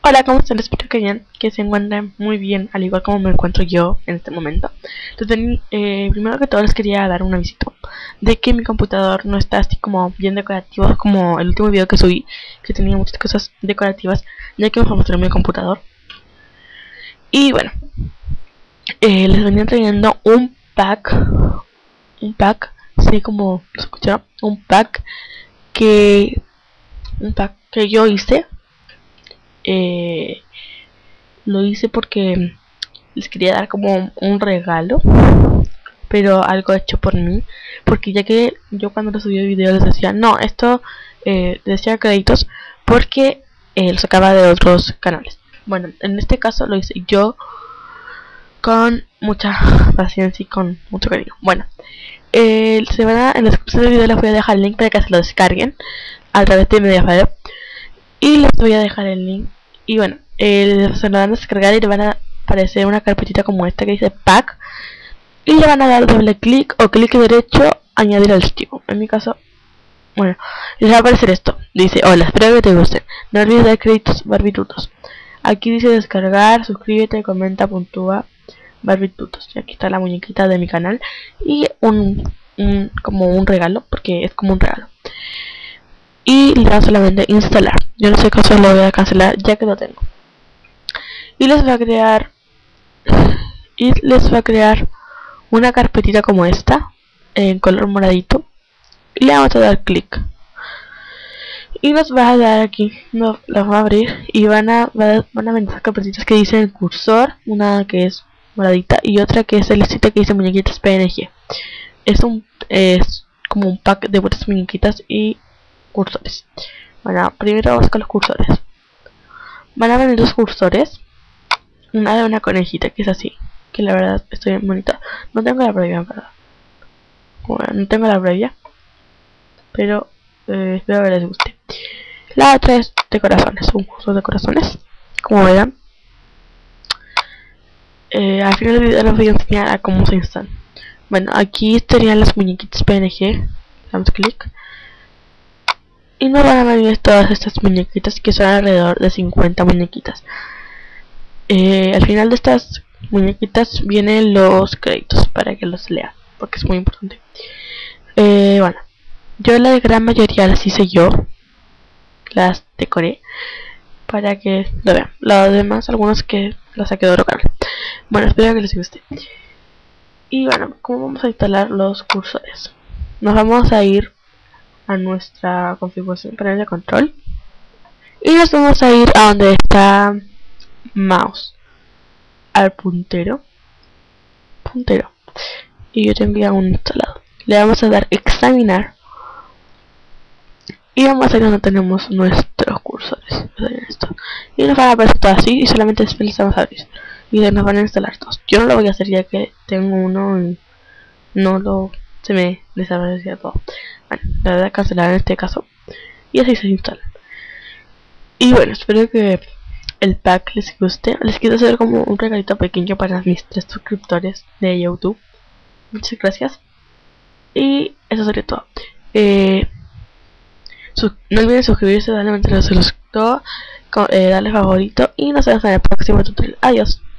Hola, ¿cómo están? Espero que se encuentren muy bien, al igual como me encuentro yo en este momento. Entonces, primero que todo les quería dar un aviso de que mi computador no está así como bien decorativo como el último video que subí, que tenía muchas cosas decorativas, ya que me mostré mi computador. Y bueno, les venía trayendo un pack, sí, como lo escucharon, un pack que yo hice. Lo hice porque les quería dar como un regalo, pero algo hecho por mí, porque ya que yo cuando les subí el video les decía, no, esto decía créditos porque lo sacaba de otros canales. Bueno, en este caso lo hice yo con mucha paciencia y con mucho cariño. Bueno, en la descripción del video les voy a dejar el link para que se lo descarguen a través de Mediafire, y les voy a dejar el link. Y bueno, se lo van a descargar y le van a aparecer una carpetita como esta que dice pack, y le van a dar doble clic o clic derecho, añadir archivo. En mi caso, bueno, les va a aparecer esto. Dice, hola, espero que te guste. No olvides dar créditos barbitutos. Aquí dice descargar, suscríbete, comenta, puntúa, barbitutos. Y aquí está la muñequita de mi canal y como un regalo, porque es como un regalo. Y le dan solamente instalar. Yo no sé qué cosa lo voy a cancelar ya que lo tengo. Y les va a crear una carpetita como esta en color moradito, y le vamos a dar clic y nos va a dar aquí, las va a abrir y van a ver dos carpetitas que dicen cursor, una que es moradita y otra que es celestita que dice muñequitas PNG. Es como un pack de puras muñequitas y cursores. Bueno, primero vamos con los cursores. Van a venir dos cursores, una de una conejita que es así, que la verdad estoy bien bonita. No tengo la previa, en verdad. Bueno, no tengo la previa, pero espero que les guste. La otra es de corazones, un cursor de corazones, como verán. Al final del video les voy a enseñar a cómo se instalan. Bueno, aquí estarían las muñequitas PNG. Damos clic y nos van a venir todas estas muñequitas, que son alrededor de 50 muñequitas. Al final de estas muñequitas vienen los créditos para que los lean, porque es muy importante. Bueno, yo la gran mayoría las hice yo, las decoré para que lo vean. Los demás, algunos que las saqué de otro canal. Bueno, espero que les guste. Y bueno, ¿cómo vamos a instalar los cursores? Nos vamos a ir a nuestra configuración panel de control y nos vamos a ir a donde está mouse, al puntero, y yo tengo ya un instalado. Le vamos a dar examinar y vamos a ir donde tenemos nuestros cursores. Y nos van a aparecer todo así y solamente les vamos a abrir y nos van a instalar todos. Yo no lo voy a hacer ya que tengo uno y se me desaparecía todo. Bueno, la verdad cancelar en este caso y así se instala. Y bueno, espero que el pack les guste. Les quiero hacer como un regalito pequeño para mis 3 suscriptores de YouTube. Muchas gracias. Y eso sería todo. No olviden suscribirse, darle a los suscriptores, darle favorito y nos vemos en el próximo tutorial. Adiós.